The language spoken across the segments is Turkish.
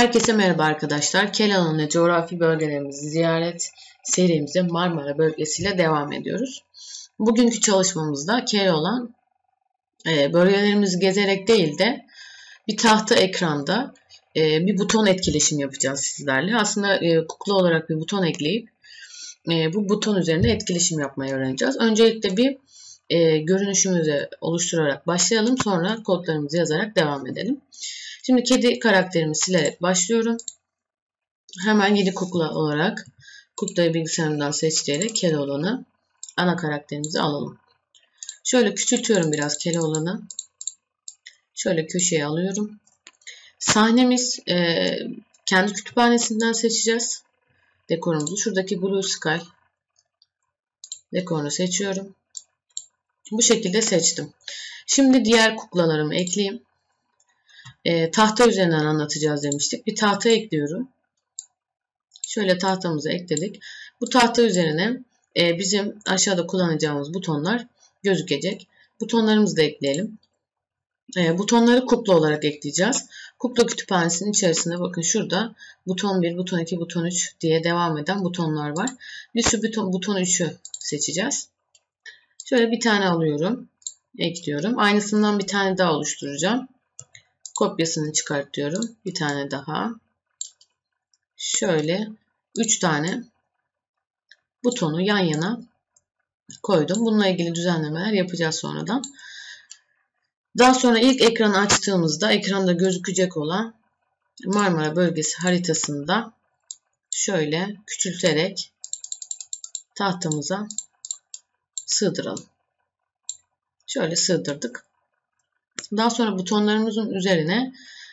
Herkese merhaba arkadaşlar. Keloğlan ve coğrafi bölgelerimizi ziyaret serimize Marmara bölgesiyle devam ediyoruz. Bugünkü çalışmamızda Keloğlan bölgelerimizi gezerek değil de bir tahta ekranda bir buton etkileşim yapacağız sizlerle. Aslında kukla olarak bir buton ekleyip bu buton üzerinde etkileşim yapmayı öğreneceğiz. Öncelikle bir görünüşümüzü oluşturarak başlayalım. Sonra kodlarımızı yazarak devam edelim. Şimdi kedi karakterimi silerek başlıyorum. Hemen yeni kukla olarak kuklayı bilgisayarımdan seçerek Keloğlan'ı ana karakterimizi alalım. Şöyle küçültüyorum biraz Keloğlan'ı. Şöyle köşeye alıyorum. Sahnemiz kendi kütüphanesinden seçeceğiz. Dekorumuzu. Şuradaki Blue Sky dekorunu seçiyorum. Bu şekilde seçtim. Şimdi diğer kuklalarımı ekleyeyim. Tahta üzerinden anlatacağız demiştik. Bir tahta ekliyorum. Şöyle tahtamızı ekledik. Bu tahta üzerine bizim aşağıda kullanacağımız butonlar gözükecek. Butonlarımızı da ekleyelim. Butonları kukla olarak ekleyeceğiz. Kukla kütüphanesinin içerisinde bakın şurada buton 1, buton 2, buton 3 diye devam eden butonlar var. Biz şu buton 3'ü seçeceğiz. Şöyle bir tane alıyorum. Ekliyorum. Aynısından bir tane daha oluşturacağım. Kopyasını çıkartıyorum. Bir tane daha. Şöyle 3 tane butonu yan yana koydum. Bununla ilgili düzenlemeler yapacağız sonradan. Daha sonra ilk ekranı açtığımızda ekranda gözükecek olan Marmara bölgesi haritasında şöyle küçülterek tahtamıza sığdıralım. Şöyle sığdırdık. Daha sonra butonlarımızın üzerine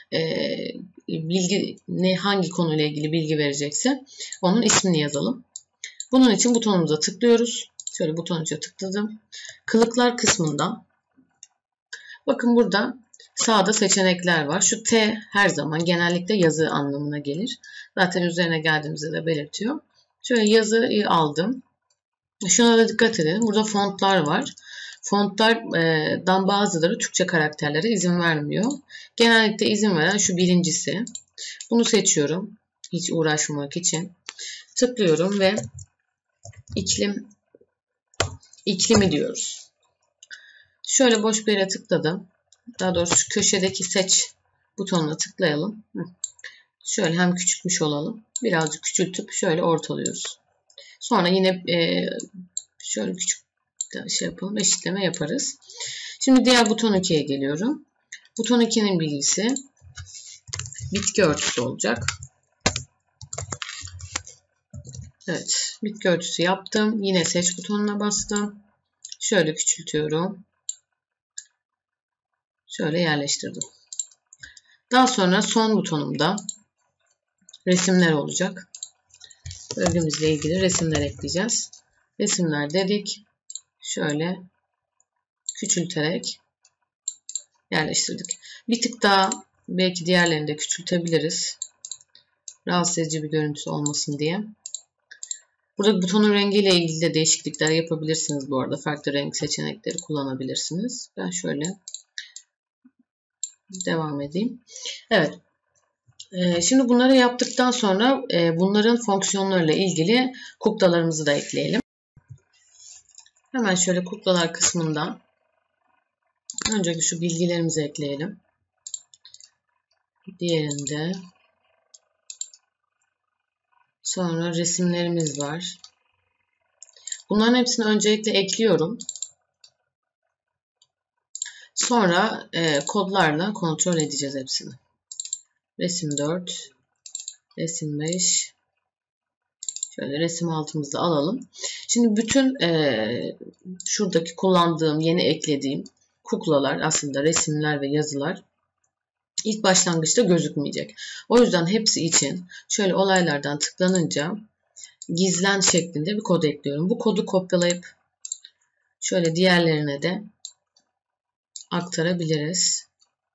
hangi konuyla ilgili bilgi verecekse onun ismini yazalım. Bunun için butonumuza tıklıyoruz. Şöyle butonuca tıkladım. Kılıklar kısmında bakın burada sağda seçenekler var. Şu T her zaman genellikle yazı anlamına gelir. Zaten üzerine geldiğimizde de belirtiyor. Şöyle yazıyı aldım. Şuna da dikkat edelim. Burada fontlar var. Fontlardan bazıları Türkçe karakterlere izin vermiyor. Genellikle izin veren şu birincisi. Bunu seçiyorum. Hiç uğraşmamak için. Tıklıyorum ve iklimi diyoruz. Şöyle boş bir yere tıkladım. Daha doğrusu şu köşedeki seç butonuna tıklayalım. Şöyle hem küçültmüş olalım. Birazcık küçültüp şöyle ortalıyoruz. Sonra yine şöyle küçük yapalım. Eşitleme yaparız. Şimdi diğer buton 2'ye geliyorum. Buton 2'nin bilgisi bitki örtüsü olacak. Evet. Bitki örtüsü yaptım. Yine seç butonuna bastım. Şöyle küçültüyorum. Şöyle yerleştirdim. Daha sonra son butonumda resimler olacak. Bölgemizle ilgili resimler ekleyeceğiz. Resimler dedik. Şöyle küçülterek yerleştirdik. Bir tık daha belki diğerlerini de küçültebiliriz. Rahatsız edici bir görüntüsü olmasın diye. Burada butonun rengiyle ilgili de değişiklikler yapabilirsiniz bu arada. Farklı renk seçenekleri kullanabilirsiniz. Ben şöyle devam edeyim. Evet. Şimdi bunları yaptıktan sonra bunların fonksiyonlarıyla ilgili kuklalarımızı da ekleyelim. Hemen şöyle kuklalar kısmından önce şu bilgilerimizi ekleyelim. Diğerinde sonra resimlerimiz var. Bunların hepsini öncelikle ekliyorum. Sonra kodlarla kontrol edeceğiz hepsini. Resim 4, resim 5. Şöyle resim altımızda alalım. Şimdi bütün şuradaki kullandığım, yeni eklediğim kuklalar aslında resimler ve yazılar ilk başlangıçta gözükmeyecek. O yüzden hepsi için şöyle olaylardan tıklanınca gizlen şeklinde bir kod ekliyorum. Bu kodu kopyalayıp şöyle diğerlerine de aktarabiliriz.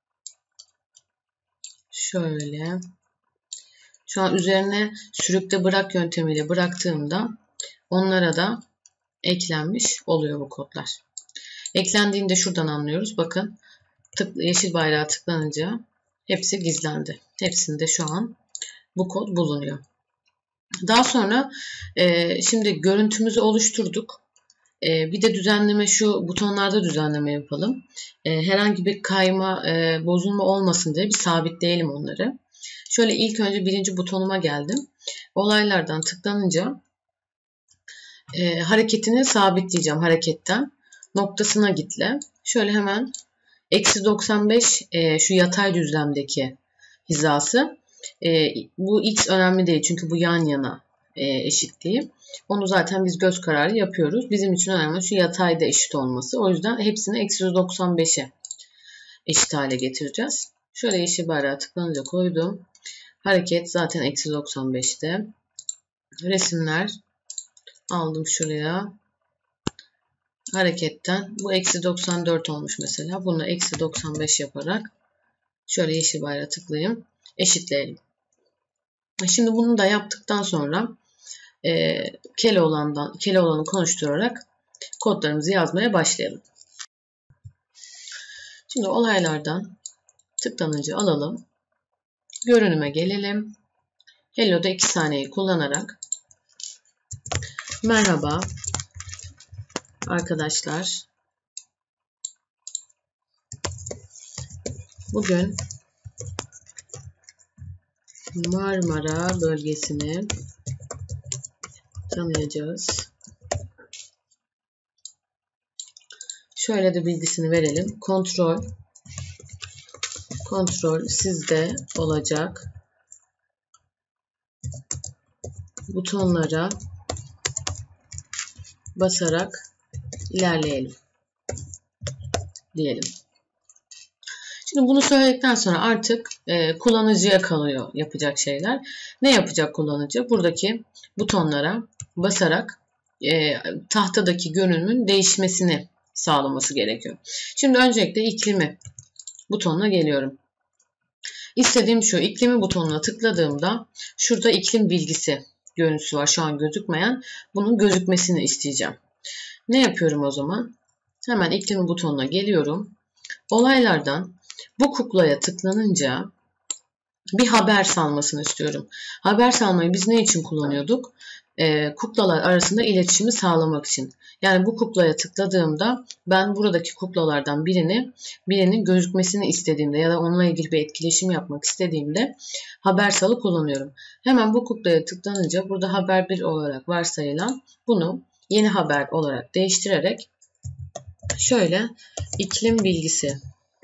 Şöyle. Şu an üzerine sürükle bırak yöntemiyle bıraktığımda onlara da eklenmiş oluyor bu kodlar. Eklendiğinde şuradan anlıyoruz. Bakın yeşil bayrağa tıklanınca hepsi gizlendi. Hepsini de şu an bu kod bulunuyor. Daha sonra şimdi görüntümüzü oluşturduk. Bir de düzenleme, şu butonlarda düzenleme yapalım. Herhangi bir kayma, bozulma olmasın diye bir sabitleyelim onları. Şöyle ilk önce birinci butonuma geldim. Olaylardan tıklanınca hareketini sabitleyeceğim hareketten. Noktasına gitle. Şöyle hemen -95 şu yatay düzlemdeki hizası. Bu x önemli değil çünkü bu yan yana eşitliği. Onu zaten biz göz kararı yapıyoruz. Bizim için önemli şu yatayda eşit olması. O yüzden hepsini -195'e eşit hale getireceğiz. Şöyle yeşil bayrağı tıklanınca koydum. Hareket zaten -95'te. Resimler aldım şuraya. Hareketten bu -94 olmuş mesela. Bunu -95 yaparak şöyle yeşil bayrağı tıklayayım. Eşitleyelim. Şimdi bunu da yaptıktan sonra Keloğlan'ı konuşturarak kodlarımızı yazmaya başlayalım. Şimdi olaylardan tıklanınca alalım. Görünüme gelelim. Hello'da 2 saniyeyi kullanarak merhaba arkadaşlar. Bugün Marmara bölgesini tanıyacağız. Şöyle de bilgisini verelim. Kontrol sizde olacak. Butonlara basarak ilerleyelim diyelim. Şimdi bunu söyledikten sonra artık kullanıcıya kalıyor yapacak şeyler. Ne yapacak kullanıcı? Buradaki butonlara basarak tahtadaki görünümün değişmesini sağlaması gerekiyor. Şimdi öncelikle iklimi butonuna geliyorum. İstediğim şu, iklimi butonuna tıkladığımda şurada iklim bilgisi görüntüsü var. Şu an gözükmeyen. Bunun gözükmesini isteyeceğim. Ne yapıyorum o zaman? Hemen iklimi butonuna geliyorum. Olaylardan bu kuklaya tıklanınca bir haber salmasını istiyorum. Haber salmayı biz ne için kullanıyorduk? Kuklalar arasında iletişimi sağlamak için. Yani bu kuklaya tıkladığımda ben buradaki kuklalardan birinin gözükmesini istediğimde ya da onunla ilgili bir etkileşim yapmak istediğimde haber salı kullanıyorum. Hemen bu kuklaya tıklanınca burada haber 1 olarak varsayılan bunu yeni haber olarak değiştirerek şöyle iklim bilgisi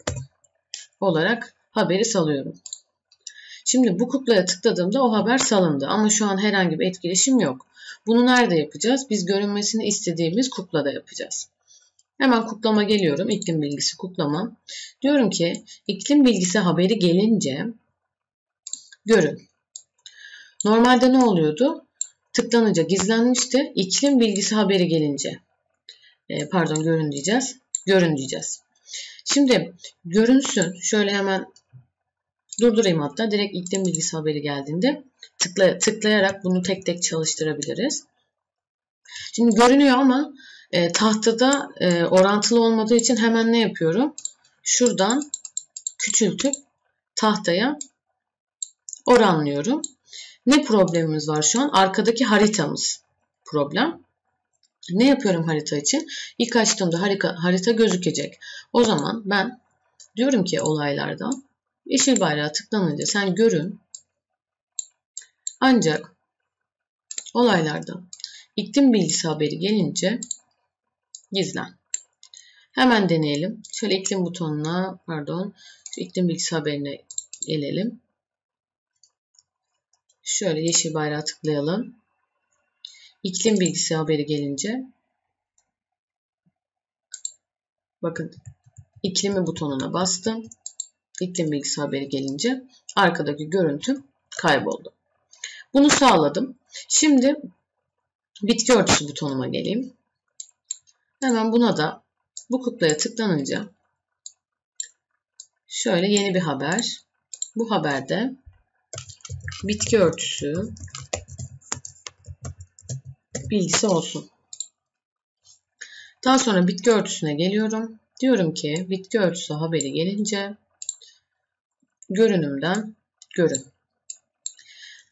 olarak haberi salıyorum. Şimdi bu kuklaya tıkladığımda o haber salındı ama şu an herhangi bir etkileşim yok. Bunu nerede yapacağız? Biz görünmesini istediğimiz kuklada yapacağız. Hemen kuklama geliyorum. İklim bilgisi kuklama. Diyorum ki iklim bilgisi haberi gelince görün. Normalde ne oluyordu? Tıklanınca gizlenmişti. İklim bilgisi haberi gelince görün diyeceğiz. Görün diyeceğiz. Şimdi görünsün. Şöyle hemen durdurayım hatta. Direkt iklim bilgisi haberi geldiğinde tıklayarak bunu tek tek çalıştırabiliriz. Şimdi görünüyor ama tahtada orantılı olmadığı için hemen ne yapıyorum? Şuradan küçültüp tahtaya oranlıyorum. Ne problemimiz var şu an? Arkadaki haritamız problem. Ne yapıyorum harita için? İlk açtığımda harita gözükecek. O zaman ben diyorum ki olaylardan yeşil bayrağı tıklanınca sen görün. Ancak olaylarda iklim bilgisi haberi gelince gizlen. Hemen deneyelim. Şöyle iklim butonuna, şu iklim bilgisi haberine gelelim. Şöyle yeşil bayrağı tıklayalım. İklim bilgisi haberi gelince bakın iklimi butonuna bastım. İklim bilgisi haberi gelince arkadaki görüntüm kayboldu. Bunu sağladım. Şimdi bitki örtüsü butonuma geleyim. Hemen buna da bu kuklaya tıklanınca şöyle yeni bir haber. Bu haberde bitki örtüsü bilgisi olsun. Daha sonra bitki örtüsüne geliyorum. Diyorum ki bitki örtüsü haberi gelince görünümden görün.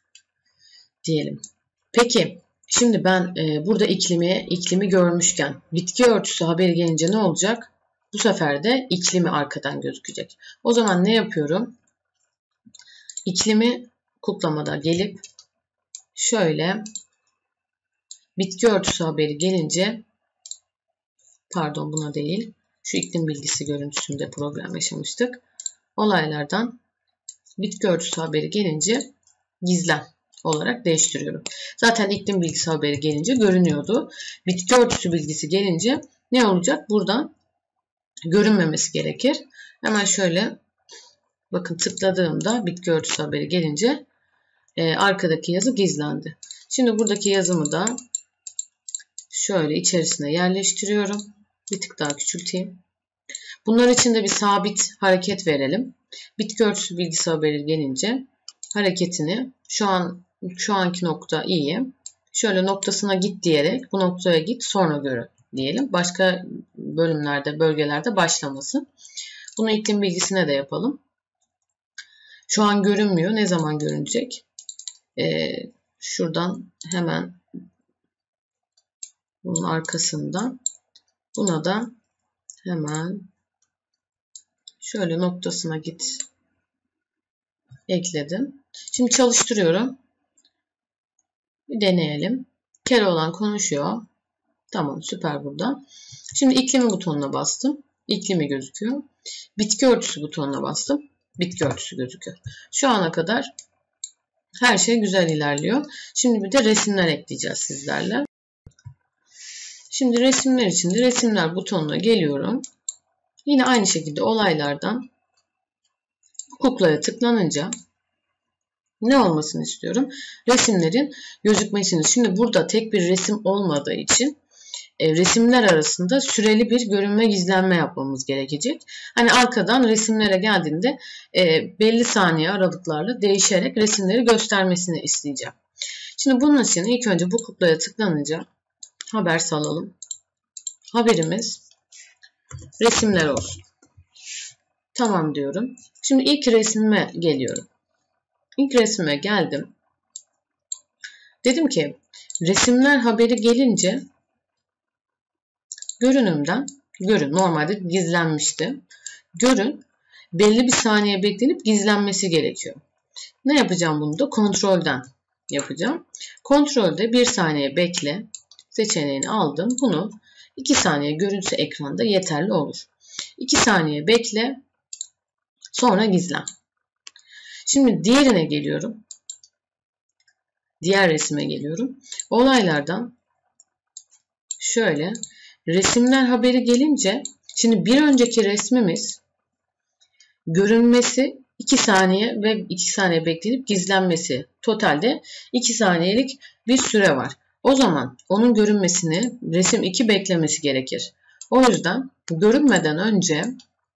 diyelim. Peki şimdi ben burada iklimi görmüşken bitki örtüsü haberi gelince ne olacak? Bu sefer de iklimi arkadan gözükecek. O zaman ne yapıyorum? İklimi kuklamada gelip şöyle bitki örtüsü haberi gelince, pardon buna değil, şu iklim bilgisi görüntüsünde problem yaşamıştık. Olaylardan bitki örtüsü haberi gelince gizlen olarak değiştiriyorum. Zaten iklim bilgisi haberi gelince görünüyordu. Bitki örtüsü bilgisi gelince ne olacak? Buradan görünmemesi gerekir. Hemen şöyle bakın, tıkladığımda bitki örtüsü haberi gelince arkadaki yazı gizlendi. Şimdi buradaki yazımı da şöyle içerisine yerleştiriyorum. Bir tık daha küçülteyim. Bunlar için de bir sabit hareket verelim. Bitki örtüsü bilgisi haberi gelince hareketini şu anki nokta iyi. Şöyle noktasına git diyerek bu noktaya git sonra görün diyelim. Başka bölümlerde, bölgelerde başlamasın. Bunu iklim bilgisine de yapalım. Şu an görünmüyor. Ne zaman görünecek? Şuradan hemen bunun arkasından buna da hemen şöyle noktasına git ekledim. Şimdi çalıştırıyorum. Bir deneyelim. Keloğlan konuşuyor. Tamam, süper burada. Şimdi iklimi butonuna bastım. İklimi gözüküyor. Bitki örtüsü butonuna bastım. Bitki örtüsü gözüküyor. Şu ana kadar her şey güzel ilerliyor. Şimdi bir de resimler ekleyeceğiz sizlerle. Şimdi resimler için de resimler butonuna geliyorum. Yine aynı şekilde olaylardan kuklaya tıklanınca ne olmasını istiyorum? Resimlerin gözükmesini. Şimdi burada tek bir resim olmadığı için resimler arasında süreli bir görünme gizlenme yapmamız gerekecek. Hani arkadan resimlere geldiğinde belli saniye aralıklarla değişerek resimleri göstermesini isteyeceğim. Şimdi bunun için ilk önce bu kuklaya tıklanınca haber salalım. Haberimiz resimler olsun. Tamam diyorum. Şimdi ilk resmime geliyorum. İlk resmime geldim. Dedim ki resimler haberi gelince görünümden görün. Normalde gizlenmişti. Görün. Belli bir saniye beklenip gizlenmesi gerekiyor. Ne yapacağım bunu da? Kontrolden yapacağım. Kontrolde 1 saniye bekle seçeneğini aldım. Bunu 2 saniye görünse ekranda yeterli olur. 2 saniye bekle. Sonra gizlen. Şimdi diğerine geliyorum. Diğer resime geliyorum. Olaylardan şöyle resimler haberi gelince şimdi bir önceki resmimiz görünmesi 2 saniye ve 2 saniye bekleyip gizlenmesi. Totalde 2 saniyelik bir süre var. O zaman onun görünmesini resim 2 beklemesi gerekir. O yüzden görünmeden önce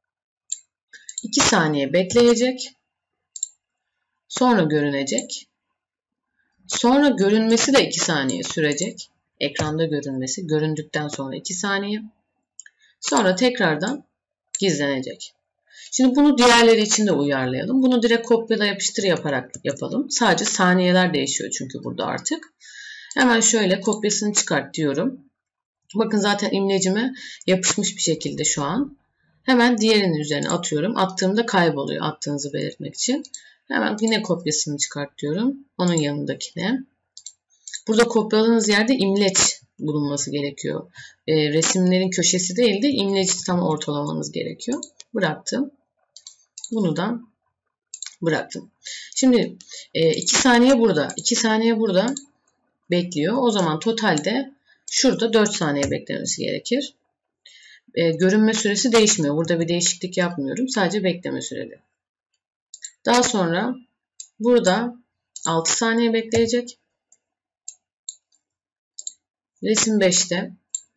2 saniye bekleyecek. Sonra görünecek. Sonra görünmesi de 2 saniye sürecek. Ekranda görünmesi. Göründükten sonra 2 saniye. Sonra tekrardan gizlenecek. Şimdi bunu diğerleri için de uyarlayalım. Bunu direkt kopyala yapıştır yaparak yapalım. Sadece saniyeler değişiyor çünkü burada artık. Hemen şöyle kopyasını çıkart diyorum. Bakın zaten imlecime yapışmış bir şekilde şu an. Hemen diğerinin üzerine atıyorum. Attığımda kayboluyor, attığınızı belirtmek için. Hemen yine kopyasını çıkart diyorum. Onun yanındakine. Burada kopyaladığınız yerde imleç bulunması gerekiyor. Resimlerin köşesi değil de imleci tam ortalamanız gerekiyor. Bıraktım. Bunu da bıraktım. Şimdi 2 saniye burada. 2 saniye burada bekliyor. O zaman totalde şurada 4 saniye beklemesi gerekir. Görünme süresi değişmiyor. Burada bir değişiklik yapmıyorum. Sadece bekleme süreli. Daha sonra burada 6 saniye bekleyecek. Resim 5'te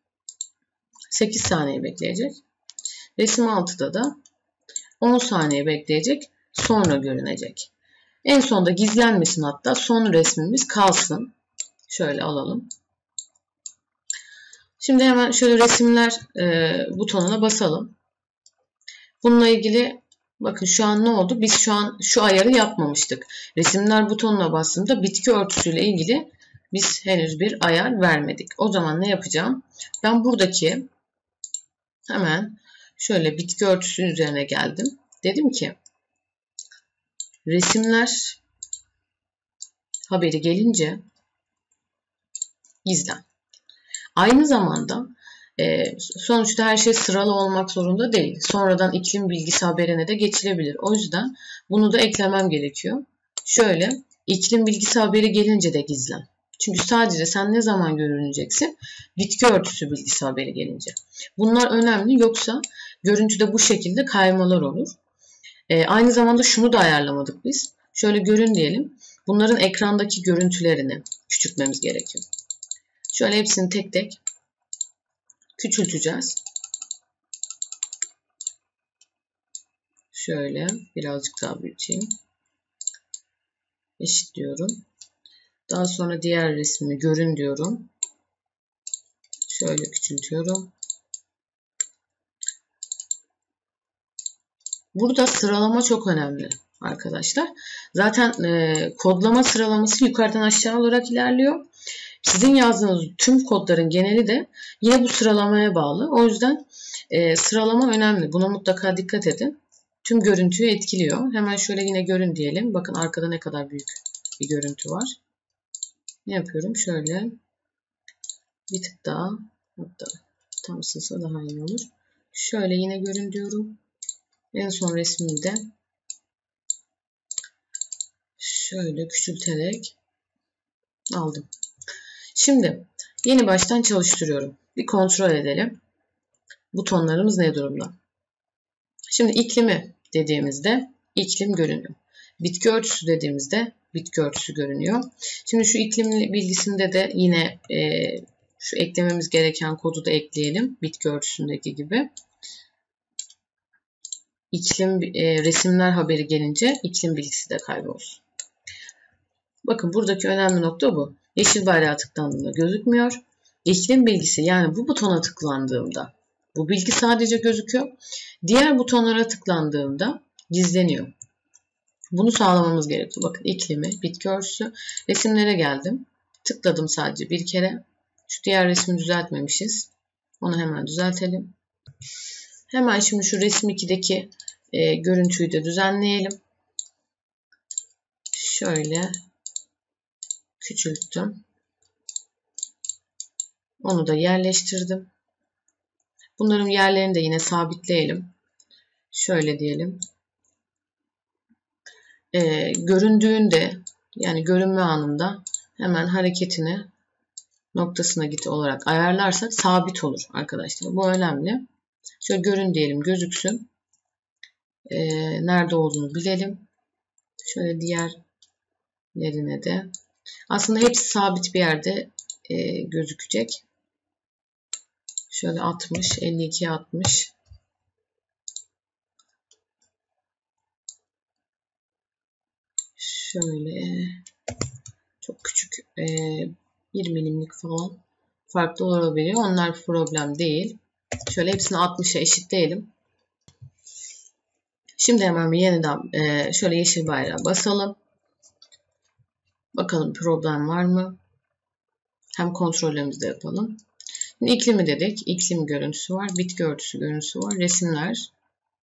8 saniye bekleyecek. Resim 6'da da 10 saniye bekleyecek. Sonra görünecek. En sonda gizlenmesin, hatta son resmimiz kalsın. Şöyle alalım. Şimdi hemen şöyle resimler butonuna basalım. Bununla ilgili Bakın şu an ne oldu? Biz şu an şu ayarı yapmamıştık. Resimler butonuna bastığımda bitki örtüsüyle ilgili biz henüz bir ayar vermedik. O zaman ne yapacağım? Ben buradaki hemen şöyle bitki örtüsünün üzerine geldim. Dedim ki resimler haberi gelince gizlen. Aynı zamanda sonuçta her şey sıralı olmak zorunda değil. Sonradan iklim bilgisi haberine de geçilebilir. O yüzden bunu da eklemem gerekiyor. Şöyle iklim bilgisi haberi gelince de gizlen. Çünkü sadece sen ne zaman görüneceksin? Bitki örtüsü bilgisi haberi gelince. Bunlar önemli, yoksa görüntüde bu şekilde kaymalar olur. Aynı zamanda şunu da ayarlamadık biz. Şöyle görün diyelim. Bunların ekrandaki görüntülerini küçültmemiz gerekiyor. Şöyle hepsini tek tek küçülteceğiz. Şöyle birazcık daha büyüteyim. Eşitliyorum. Daha sonra diğer resmi görün diyorum. Şöyle küçültüyorum. Burada sıralama çok önemli arkadaşlar. Zaten kodlama sıralaması yukarıdan aşağı olarak ilerliyor. Sizin yazdığınız tüm kodların geneli de yine bu sıralamaya bağlı. O yüzden sıralama önemli. Buna mutlaka dikkat edin. Tüm görüntüyü etkiliyor. Hemen şöyle yine görün diyelim. Bakın arkada ne kadar büyük bir görüntü var. Ne yapıyorum? Şöyle bir tık daha, hatta tam sığsa daha iyi olur. Şöyle yine görün diyorum. En son resmimi de şöyle küçülterek aldım. Şimdi yeni baştan çalıştırıyorum. Bir kontrol edelim. Butonlarımız ne durumda? Şimdi iklimi dediğimizde iklim görünüyor. Bitki örtüsü dediğimizde bitki örtüsü görünüyor. Şimdi şu iklim bilgisinde de yine şu eklememiz gereken kodu da ekleyelim. Bitki örtüsündeki gibi. İklim resimler haberi gelince iklim bilgisi de kaybolsun. Bakın buradaki önemli nokta bu. Yeşil bayrağa tıklandığında gözükmüyor. İklim bilgisi, yani bu butona tıklandığımda bu bilgi sadece gözüküyor. Diğer butonlara tıklandığımda gizleniyor. Bunu sağlamamız gerekiyor. Bakın iklimi, bitki örtüsü, resimlere geldim. Tıkladım sadece bir kere. Şu diğer resmi düzeltmemişiz. Onu hemen düzeltelim. Hemen şimdi şu resim 2'deki görüntüyü de düzenleyelim. Şöyle küçülttüm. Onu da yerleştirdim. Bunların yerlerini de yine sabitleyelim. Şöyle diyelim. Göründüğünde, yani görünme anında hemen hareketini noktasına git olarak ayarlarsak sabit olur arkadaşlar. Bu önemli. Şöyle görün diyelim, gözüksün. Nerede olduğunu bilelim. Şöyle diğerlerine de. Aslında hepsi sabit bir yerde gözükecek. Şöyle 60, 52, 60. Şöyle çok küçük 1 milimlik falan farklı olabiliyor. Onlar problem değil. Şöyle hepsini 60'a eşitleyelim. Şimdi hemen bir yeniden şöyle yeşil bayrağı basalım. Bakalım problem var mı? Hem kontrollerimizi de yapalım. Şimdi iklimi dedik. İklim görüntüsü var. Bitki örtüsü görüntüsü var. Resimler.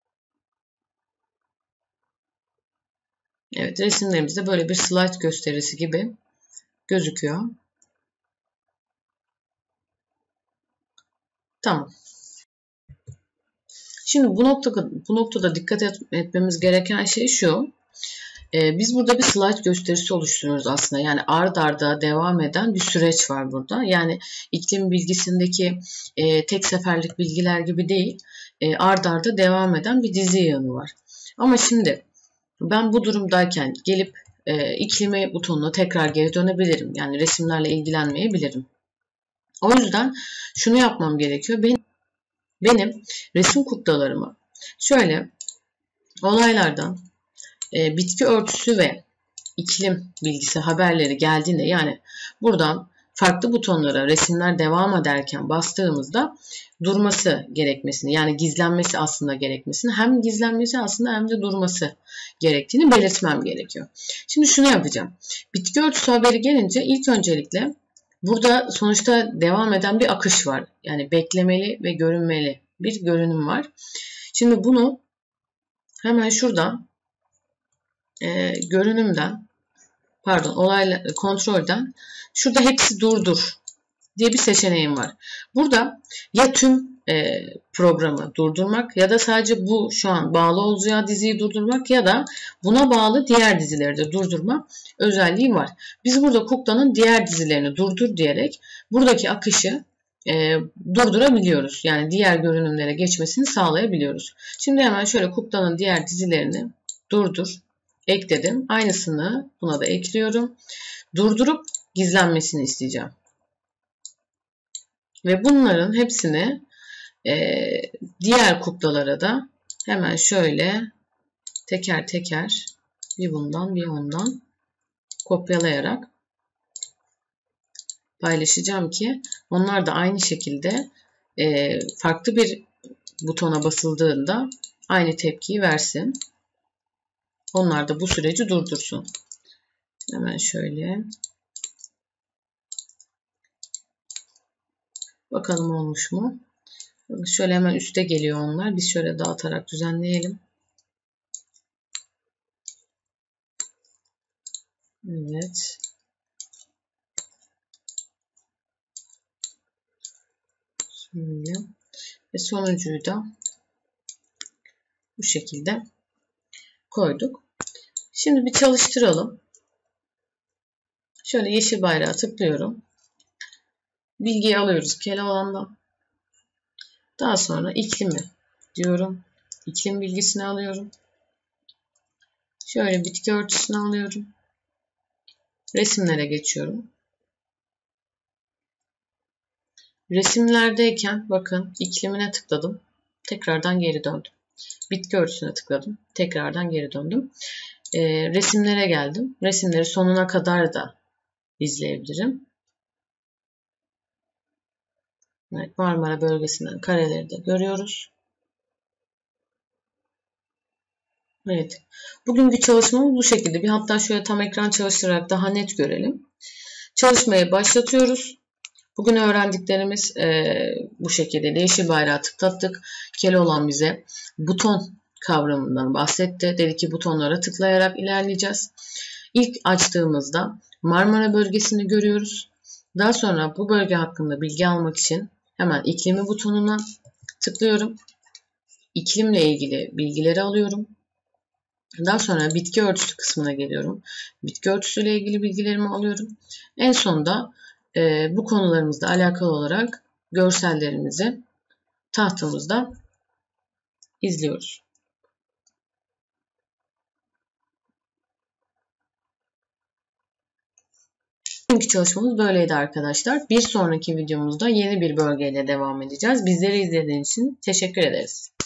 Evet, resimlerimizde böyle bir slide gösterisi gibi gözüküyor. Tamam. Şimdi bu noktada dikkat etmemiz gereken şey şu. Biz burada bir slide gösterisi oluşturuyoruz aslında. Yani ard arda devam eden bir süreç var burada. Yani iklim bilgisindeki tek seferlik bilgiler gibi değil. Ard arda devam eden bir dizi yığını var. Ama şimdi ben bu durumdayken gelip iklime butonuna tekrar geri dönebilirim. Yani resimlerle ilgilenmeyebilirim. O yüzden şunu yapmam gerekiyor. Benim resim kuklalarımı şöyle olaylardan bitki örtüsü ve iklim bilgisi haberleri geldiğinde, yani buradan farklı butonlara resimler devam ederken bastığımızda durması gerekmesini, yani gizlenmesi aslında gerekmesini, hem gizlenmesi aslında hem de durması gerektiğini belirtmem gerekiyor. Şimdi şunu yapacağım. Bitki örtüsü haberi gelince ilk öncelikle burada sonuçta devam eden bir akış var. Yani beklemeli ve görünmeli bir görünüm var. Şimdi bunu hemen şuradan görünümden, kontrolden şurada hepsi durdur diye bir seçeneğim var. Burada ya tüm programı durdurmak ya da sadece bu şu an bağlı olacağı diziyi durdurmak ya da buna bağlı diğer dizileri de durdurma özelliği var. Biz burada Kukla'nın diğer dizilerini durdur diyerek buradaki akışı durdurabiliyoruz. Yani diğer görünümlere geçmesini sağlayabiliyoruz. Şimdi hemen şöyle Kukla'nın diğer dizilerini durdur ekledim. Aynısını buna da ekliyorum. Durdurup gizlenmesini isteyeceğim. Ve bunların hepsini diğer kuklalara da hemen şöyle teker teker bir bundan bir ondan kopyalayarak paylaşacağım ki onlar da aynı şekilde farklı bir butona basıldığında aynı tepkiyi versin. Onlar da bu süreci durdursun. Hemen şöyle bakalım olmuş mu? Şöyle hemen üste geliyor onlar. Biz şöyle dağıtarak düzenleyelim. Evet. Şöyle. Ve sonuncuyu da bu şekilde koyduk. Şimdi bir çalıştıralım. Şöyle yeşil bayrağı tıklıyorum. Bilgiyi alıyoruz Keloğlan'dan. Daha sonra iklimi diyorum. İklim bilgisini alıyorum. Şöyle bitki örtüsünü alıyorum. Resimlere geçiyorum. Resimlerdeyken bakın iklimine tıkladım. Tekrardan geri döndüm. Bitki örtüsüne tıkladım. Tekrardan geri döndüm. Resimlere geldim. Resimleri sonuna kadar da izleyebilirim. Evet, Marmara bölgesinden kareleri de görüyoruz. Evet. Bugünkü çalışmamız bu şekilde. Bir hatta şöyle tam ekran çalıştırarak daha net görelim. Çalışmayı başlatıyoruz. Bugün öğrendiklerimiz bu şekilde. Yeşil bayrağı tıklattık. Keloğlan bize buton kavramından bahsetti. Dedi ki butonlara tıklayarak ilerleyeceğiz. İlk açtığımızda Marmara bölgesini görüyoruz. Daha sonra bu bölge hakkında bilgi almak için hemen iklimi butonuna tıklıyorum. İklimle ilgili bilgileri alıyorum. Daha sonra bitki örtüsü kısmına geliyorum. Bitki örtüsüyle ilgili bilgilerimi alıyorum. En sonunda bu konularımızla alakalı olarak görsellerimizi tahtamızda izliyoruz. Bugünkü çalışmamız böyleydi arkadaşlar. Bir sonraki videomuzda yeni bir bölgeyle devam edeceğiz. Bizleri izlediğiniz için teşekkür ederiz.